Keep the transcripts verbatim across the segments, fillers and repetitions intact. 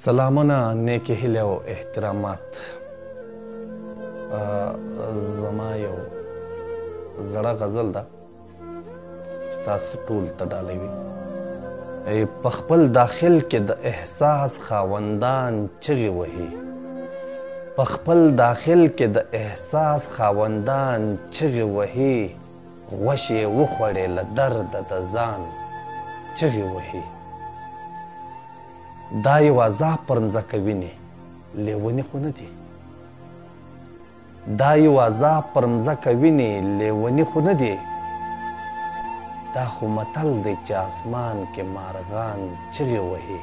سلامونه، نیکې هیلې او احترامات. زما یو زړه غزل ده چې تاسو ټول ته ډالوي. په خپل داخل کې د احساس خاوندان چغې وهي، په خپل داخل کې د احساس خاوندان چغې وهي، غوښې وخوړې له درده د ځان چغې وهي. دا یو عذاب پر مځکه ویني لیوني خو نه دي، دا یو عذاب پر مځکه ویني لیوني خو نه دي. دا خو متل دی چې اسمان کې مارغان چغې وهي،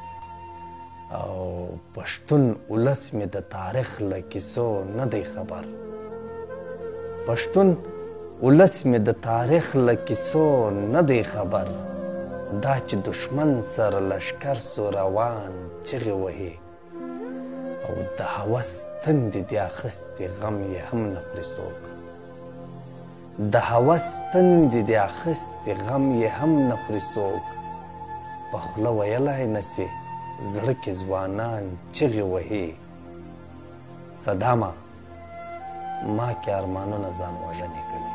او پښتون ولس مې د تاریخ له کیسو نه دی خبر. پښتون ولس مې د تاریخ له کیسو نه دی خبر. دا چې دشمن سره لشکر سو روان چغې وهي، او د هوس تندې دې اخیستې غم یې هم نه خوري څوک. د هوس تندې دې اخیستې غم یې هم نه خوري څوک. په خوله ویلی نسي زړه کې ځوانان چغې وهي. صدامه ما کې ارمانونه ځان وژنې کوي،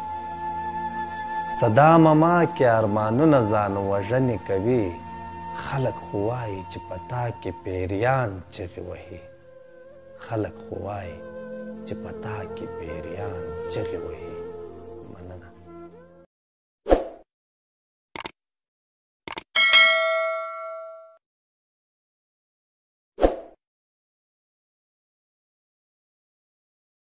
صدامه ما کې ارمانونه ځان وژنې کوي. خلک خو وایي چې په تا کې پیریان چغې وهي، خلک خو وایي چې په تا کې پیریان چغې وهي.